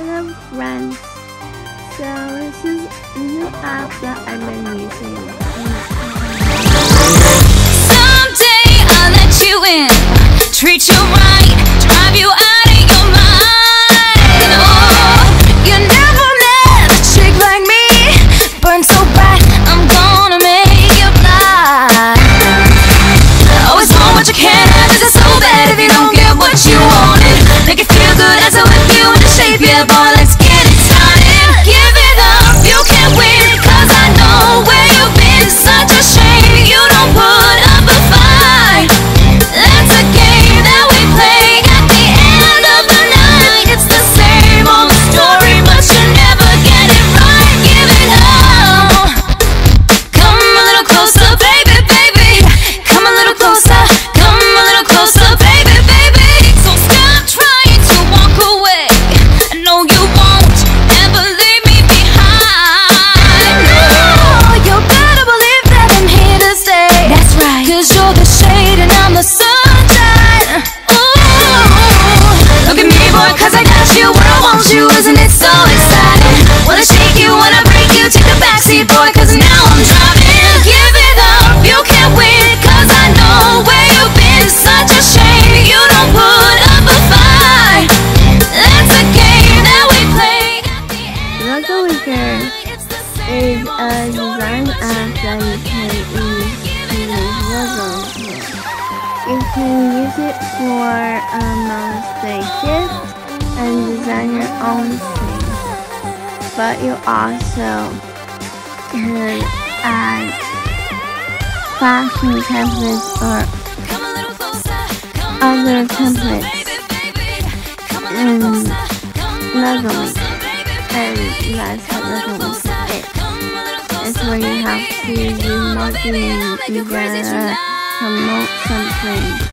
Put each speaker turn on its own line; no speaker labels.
Hello friends, so this is a new app that I've been using.
Someday I'll let you in, treat you right, drive you out of your mind. Oh, you never met a chick like me, burn so bright, I'm gonna make you blind. Always want what you can't have, 'cause it's so bad if you don't get what you wanted. Make it feel good as I whip you into shape, yeah boy, let's get it started. Give it up, you can't win, 'cause I know where you've been. Such a shame you don't put up a fight. That's a game that we play at the end of the night. It's the same old story, but you never get it right. Give it up. Come a little closer, baby, baby. Come a little closer, come a little closer, baby, baby. So stop trying to walk away. I know you won't ever leave me behind. No, you better believe that I'm here to stay. That's right, 'cause you're the shade and I'm the sunshine. Ooh, look at me, boy, 'cause I got you where I want you. Isn't it so exciting? Wanna shake you, wanna break you. Take the backseat, boy, 'cause now I'm driving. Give it up, you can't win, 'cause I know where you've been. Such a shame you don't put up a fight. That's a game that we play at the end.
Logo Wizard
It's the
is
same
a design app that you can use to use logos with. You can use it for say gifts and design your own things, but you also can add fashion templates or
Come a little closer, come a
other
little closer,
templates
baby, baby. Come a
in
little closer, come a little
Logo
closer,
Wizard,
baby,
and
baby.
that's what
Come a
Logo
little
Wizard
closer,
is.
come a little closer,
It's where you have
baby.
to use
Come on,
marketing
baby, I'll make you crazy
to
tonight.
promote something.